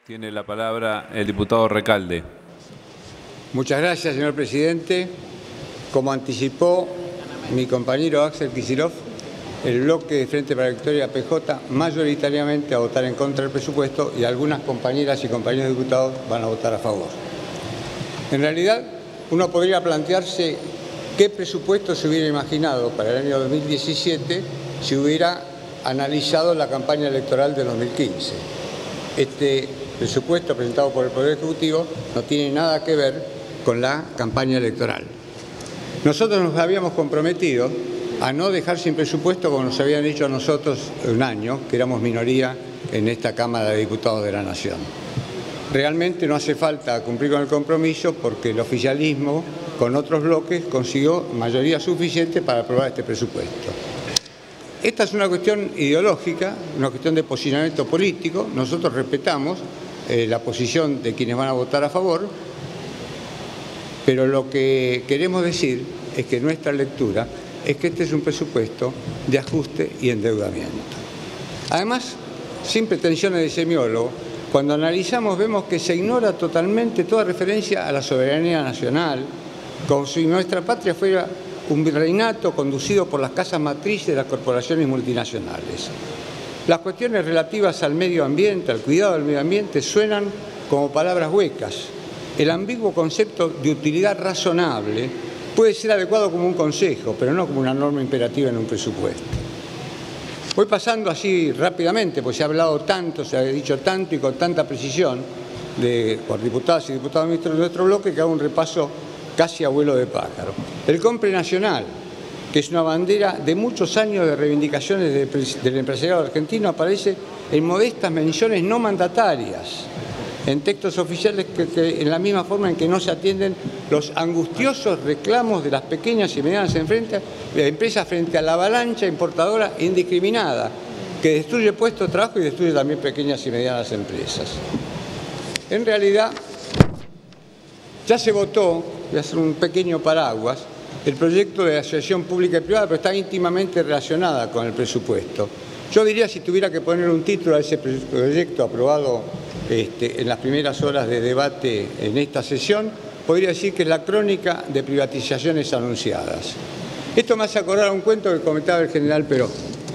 Tiene la palabra el diputado Recalde. Muchas gracias, señor presidente. Como anticipó mi compañero Axel Kicillof, el bloque de Frente para la Victoria PJ mayoritariamente va a votar en contra del presupuesto y algunas compañeras y compañeros diputados van a votar a favor. En realidad, uno podría plantearse qué presupuesto se hubiera imaginado para el año 2017 si hubiera analizado la campaña electoral de 2015. Este presupuesto presentado por el Poder Ejecutivo no tiene nada que ver con la campaña electoral. Nosotros nos habíamos comprometido a no dejar sin presupuesto como nos habían dicho a nosotros un año, que éramos minoría en esta Cámara de Diputados de la Nación. Realmente no hace falta cumplir con el compromiso porque el oficialismo, con otros bloques, consiguió mayoría suficiente para aprobar este presupuesto. Esta es una cuestión ideológica, una cuestión de posicionamiento político. Nosotros respetamos la posición de quienes van a votar a favor, pero lo que queremos decir es que nuestra lectura es que este es un presupuesto de ajuste y endeudamiento. Además, sin pretensiones de semiólogo, cuando analizamos vemos que se ignora totalmente toda referencia a la soberanía nacional, como si nuestra patria fuera un virreinato conducido por las casas matrices de las corporaciones multinacionales. Las cuestiones relativas al medio ambiente, al cuidado del medio ambiente, suenan como palabras huecas. El ambiguo concepto de utilidad razonable puede ser adecuado como un consejo, pero no como una norma imperativa en un presupuesto. Voy pasando así rápidamente, pues se ha hablado tanto, se ha dicho tanto y con tanta precisión por diputadas y diputados ministros de nuestro bloque que hago un repaso casi a vuelo de pájaro. El compre nacional, que es una bandera de muchos años de reivindicaciones del empresariado argentino, aparece en modestas menciones no mandatarias, en textos oficiales que en la misma forma en que no se atienden los angustiosos reclamos de las pequeñas y medianas empresas frente a la avalancha importadora indiscriminada, que destruye puestos de trabajo y destruye también pequeñas y medianas empresas. En realidad, ya se votó, voy a hacer un pequeño paraguas, el proyecto de asociación pública y privada, pero está íntimamente relacionada con el presupuesto. Yo diría, si tuviera que poner un título a ese proyecto aprobado en las primeras horas de debate en esta sesión, podría decir que es la crónica de privatizaciones anunciadas. Esto me hace acordar un cuento que comentaba el general Perón.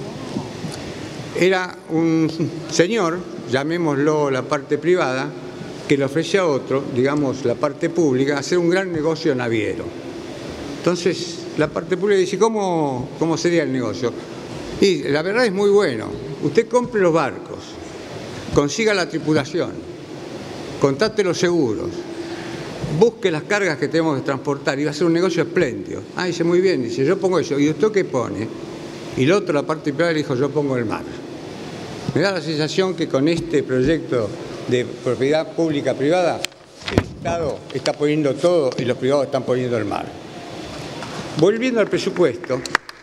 Era un señor, llamémoslo la parte privada, que le ofrece a otro, digamos la parte pública, hacer un gran negocio naviero. Entonces, la parte pública dice, ¿cómo sería el negocio? Y la verdad es muy bueno. Usted compre los barcos, consiga la tripulación, contrate los seguros, busque las cargas que tenemos que transportar y va a ser un negocio espléndido. Ah, dice, muy bien, dice, yo pongo eso. ¿Y usted qué pone? Y el otro, la parte privada, le dijo, yo pongo el mar. Me da la sensación que con este proyecto de propiedad pública-privada, el Estado está poniendo todo y los privados están poniendo el mar. Volviendo al presupuesto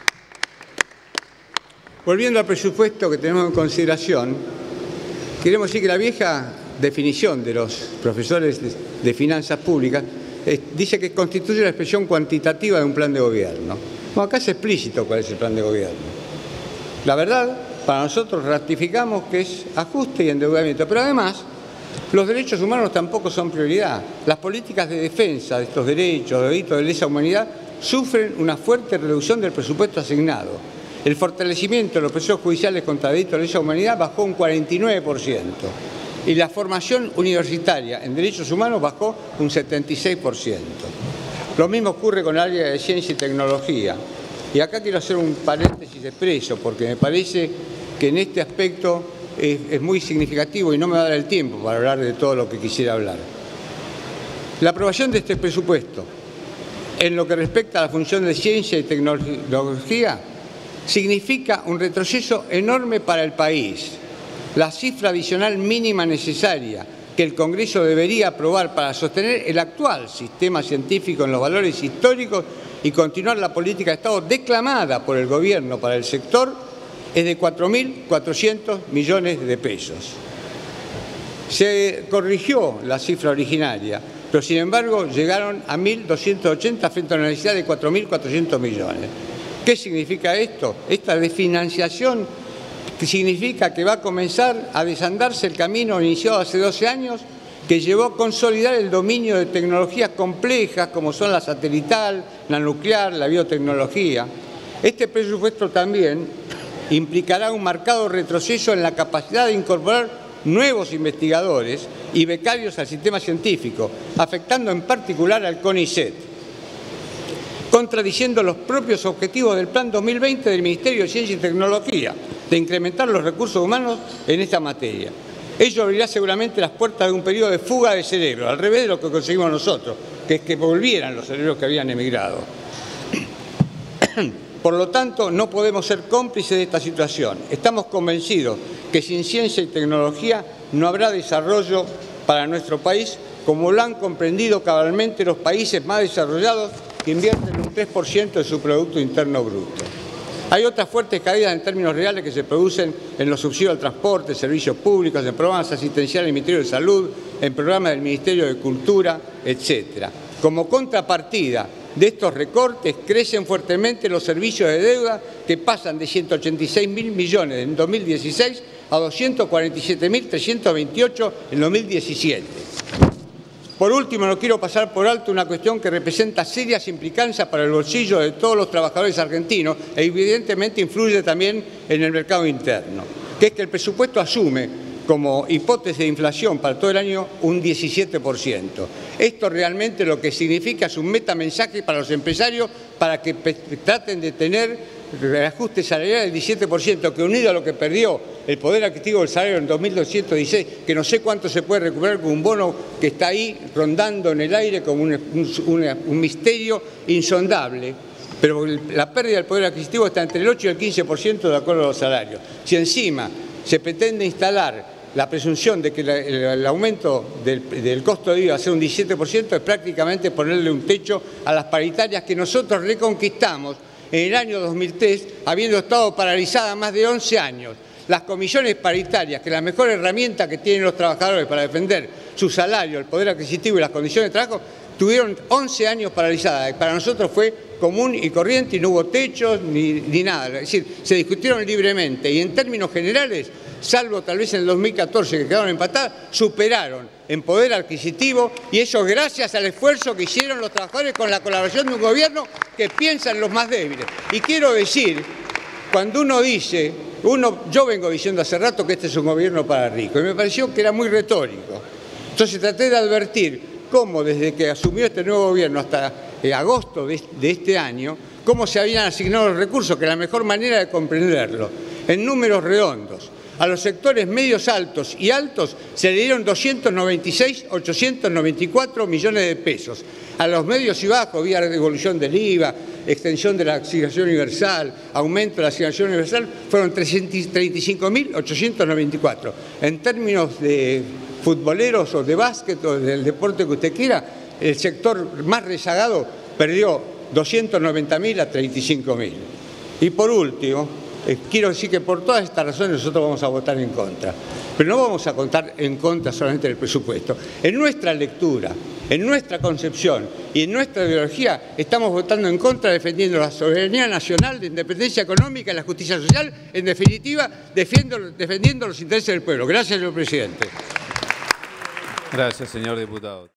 que tenemos en consideración, queremos decir que la vieja definición de los profesores de finanzas públicas dice que constituye la expresión cuantitativa de un plan de gobierno. Bueno, acá es explícito cuál es el plan de gobierno. La verdad, para nosotros ratificamos que es ajuste y endeudamiento, pero además los derechos humanos tampoco son prioridad. Las políticas de defensa de estos derechos, de delitos de lesa humanidad, sufren una fuerte reducción del presupuesto asignado. El fortalecimiento de los procesos judiciales contra delitos de lesa humanidad bajó un 49% y la formación universitaria en derechos humanos bajó un 76%. Lo mismo ocurre con el área de ciencia y tecnología. Y acá quiero hacer un paréntesis expreso porque me parece que en este aspecto es muy significativo y no me va a dar el tiempo para hablar de todo lo que quisiera hablar. La aprobación de este presupuesto en lo que respecta a la función de ciencia y tecnología significa un retroceso enorme para el país. La cifra adicional mínima necesaria que el Congreso debería aprobar para sostener el actual sistema científico en los valores históricos y continuar la política de Estado declamada por el Gobierno para el sector es de 4.400 millones de pesos. Se corrigió la cifra originaria, pero sin embargo llegaron a 1.280 frente a una necesidad de 4.400 millones. ¿Qué significa esto? Esta desfinanciación que significa que va a comenzar a desandarse el camino iniciado hace 12 años que llevó a consolidar el dominio de tecnologías complejas como son la satelital, la nuclear, la biotecnología. Este presupuesto también implicará un marcado retroceso en la capacidad de incorporar nuevos investigadores y becarios al sistema científico, afectando en particular al CONICET, contradiciendo los propios objetivos del Plan 2020 del Ministerio de Ciencia y Tecnología, de incrementar los recursos humanos en esta materia. Ello abrirá seguramente las puertas de un periodo de fuga de cerebros, al revés de lo que conseguimos nosotros, que es que volvieran los cerebros que habían emigrado. Por lo tanto, no podemos ser cómplices de esta situación. Estamos convencidos que sin ciencia y tecnología no habrá desarrollo para nuestro país, como lo han comprendido cabalmente los países más desarrollados que invierten un 3% de su Producto Interno Bruto. Hay otras fuertes caídas en términos reales que se producen en los subsidios al transporte, servicios públicos, en programas asistenciales del Ministerio de Salud, en programas del Ministerio de Cultura, etc. Como contrapartida de estos recortes, crecen fuertemente los servicios de deuda que pasan de 186.000 millones en 2016 a 247.328 en 2017. Por último, no quiero pasar por alto una cuestión que representa serias implicancias para el bolsillo de todos los trabajadores argentinos e evidentemente influye también en el mercado interno, que es que el presupuesto asume como hipótesis de inflación para todo el año un 17%. Esto realmente lo que significa es un metamensaje para los empresarios para que traten de tener el ajuste salarial del 17%, que unido a lo que perdió el poder adquisitivo del salario en 2216, que no sé cuánto se puede recuperar con un bono que está ahí rondando en el aire como un misterio insondable, pero la pérdida del poder adquisitivo está entre el 8 y el 15% de acuerdo a los salarios. Si encima se pretende instalar la presunción de que el aumento del costo de vida va a ser un 17%, es prácticamente ponerle un techo a las paritarias que nosotros reconquistamos en el año 2003, habiendo estado paralizadas más de 11 años. Las comisiones paritarias, que es la mejor herramienta que tienen los trabajadores para defender su salario, el poder adquisitivo y las condiciones de trabajo, tuvieron 11 años paralizadas. Para nosotros fue común y corriente y no hubo techos ni nada. Es decir, se discutieron libremente y en términos generales, salvo tal vez en el 2014 que quedaron empatadas, superaron en poder adquisitivo y eso gracias al esfuerzo que hicieron los trabajadores con la colaboración de un gobierno que piensa en los más débiles. Y quiero decir, cuando uno dice, yo vengo diciendo hace rato que este es un gobierno para ricos y me pareció que era muy retórico. Entonces traté de advertir cómo desde que asumió este nuevo gobierno hasta agosto de este año, cómo se habían asignado los recursos, que es la mejor manera de comprenderlo, en números redondos. A los sectores medios altos y altos se le dieron 296.894 millones de pesos. A los medios y bajos, vía devolución del IVA, extensión de la asignación universal, aumento de la asignación universal, fueron 35.894. En términos de futboleros o de básquet o del deporte que usted quiera, el sector más rezagado perdió 290.000 a 35.000. Y por último, quiero decir que por todas estas razones nosotros vamos a votar en contra. Pero no vamos a votar en contra solamente del presupuesto. En nuestra lectura, en nuestra concepción y en nuestra ideología estamos votando en contra defendiendo la soberanía nacional, la independencia económica y la justicia social, en definitiva defendiendo los intereses del pueblo. Gracias, señor presidente. Gracias, señor diputado.